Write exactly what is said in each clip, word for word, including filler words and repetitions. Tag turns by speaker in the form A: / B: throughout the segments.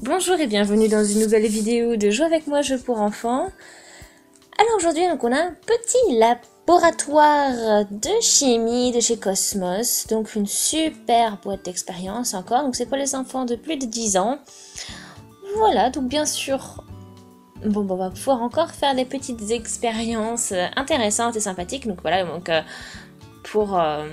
A: Bonjour et bienvenue dans une nouvelle vidéo de Jouer avec moi, jeu pour enfants. Alors aujourd'hui, donc on a un petit laboratoire de chimie de chez Cosmos. Donc une super boîte d'expérience encore. Donc c'est pour les enfants de plus de dix ans. Voilà, donc bien sûr, bon, bon, on va pouvoir encore faire des petites expériences intéressantes et sympathiques. Donc voilà, donc euh, pour euh,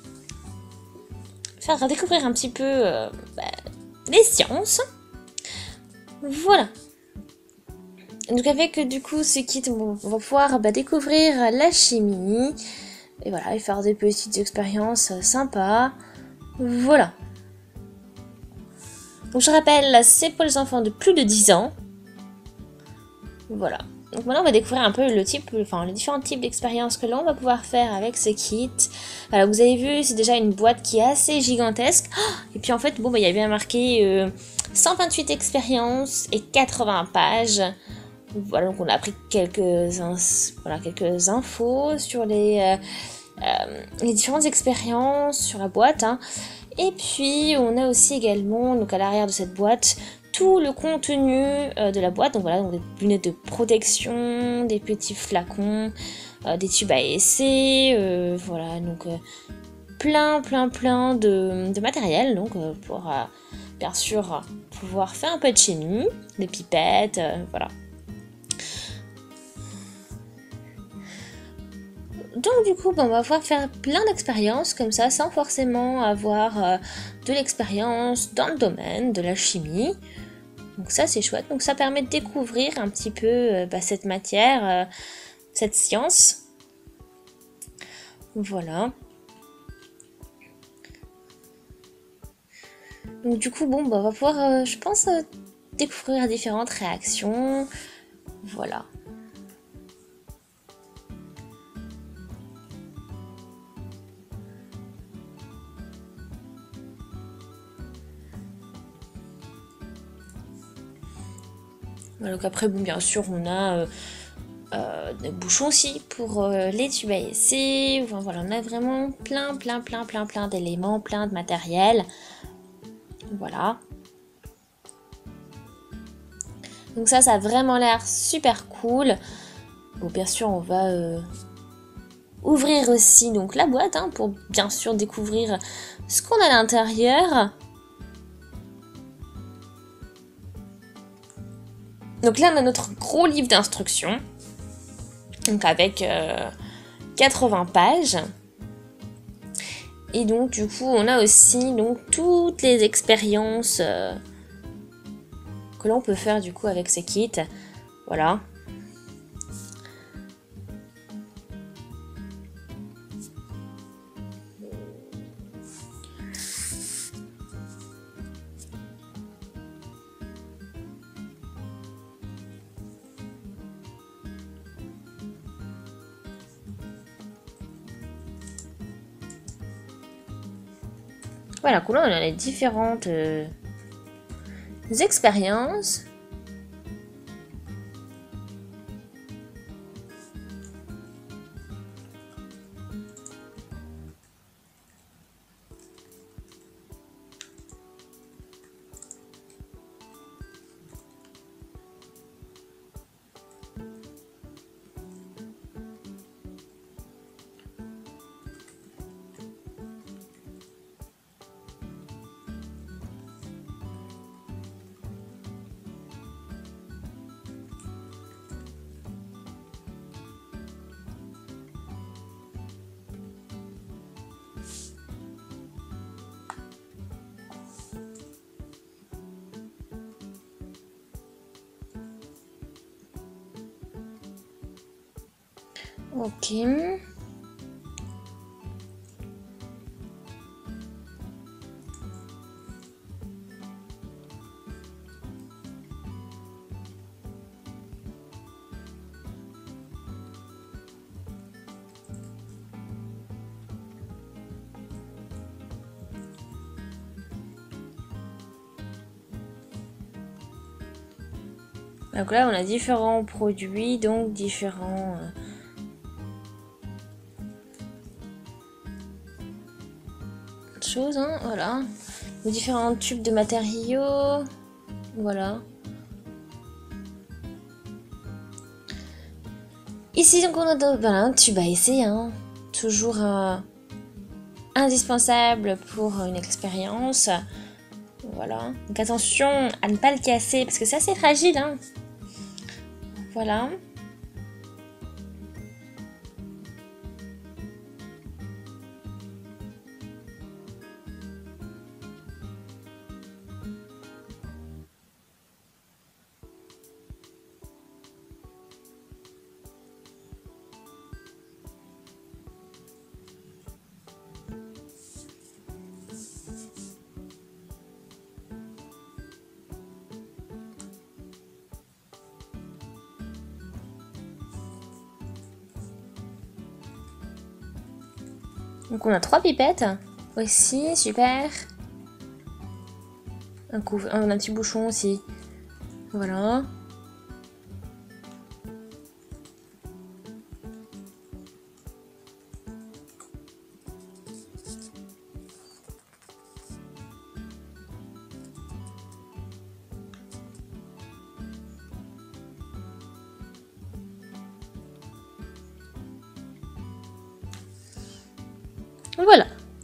A: faire découvrir un petit peu euh, bah, les sciences. Voilà. Donc avec du coup ce kit, bon, on va pouvoir bah, découvrir la chimie. Et voilà, et faire des petites expériences sympas. Voilà. Donc je rappelle, c'est pour les enfants de plus de dix ans. Voilà. Donc maintenant on va découvrir un peu le type, enfin les différents types d'expériences que l'on va pouvoir faire avec ce kit. Voilà, vous avez vu, c'est déjà une boîte qui est assez gigantesque. Et puis en fait, bon, bah, il y a bien marqué euh, cent vingt-huit expériences et quatre-vingts pages. Voilà, donc on a appris quelques, voilà, quelques infos sur les, euh, euh, les différentes expériences sur la boîte. Hein. Et puis on a aussi également, donc à l'arrière de cette boîte, tout le contenu euh, de la boîte. Donc voilà, donc des lunettes de protection, des petits flacons, euh, des tubes à essai, euh, voilà, donc euh, plein, plein, plein de, de matériel, donc euh, pour euh, bien sûr pouvoir faire un peu de chimie, des pipettes, euh, voilà. Donc du coup, ben, on va pouvoir faire plein d'expériences comme ça, sans forcément avoir euh, de l'expérience dans le domaine de la chimie. Donc ça, c'est chouette. Donc ça permet de découvrir un petit peu euh, bah, cette matière, euh, cette science. Voilà. Donc du coup, bon, ben, on va pouvoir, euh, je pense, euh, découvrir différentes réactions. Voilà. Donc après, bon, bien sûr, on a euh, euh, des bouchons aussi pour euh, les tubes à essai. Enfin, voilà, on a vraiment plein, plein, plein, plein, plein d'éléments, plein de matériel. Voilà. Donc ça, ça a vraiment l'air super cool. Bon, bien sûr, on va euh, ouvrir aussi donc la boîte hein, pour bien sûr découvrir ce qu'on a à l'intérieur. Donc là, on a notre gros livre d'instructions. Donc avec euh, quatre-vingts pages. Et donc du coup, on a aussi donc toutes les expériences euh, que l'on peut faire du coup avec ces kits. Voilà. Voilà, là on a les différentes euh, expériences. Ok. Donc là, on a différents produits, donc différents euh, choses, hein, voilà. Les différents tubes de matériaux. Voilà. Ici, donc, on a de, ben, un tube à essayer, hein. Toujours euh, indispensable pour une expérience. Voilà. Donc, attention à ne pas le casser, parce que c'est assez fragile, hein. Voilà. Donc on a trois pipettes aussi, super. Un, coup, un, un petit bouchon aussi. Voilà. Voilà.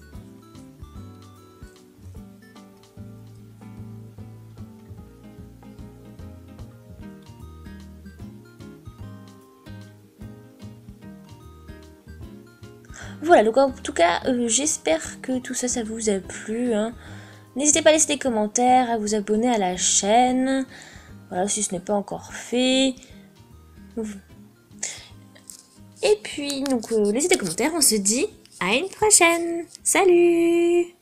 A: Voilà, donc en tout cas, euh, j'espère que tout ça, ça vous a plu. Hein. N'hésitez pas à laisser des commentaires, à vous abonner à la chaîne. Voilà, si ce n'est pas encore fait. Et puis, donc, euh, laissez des commentaires, on se dit à une prochaine. Salut!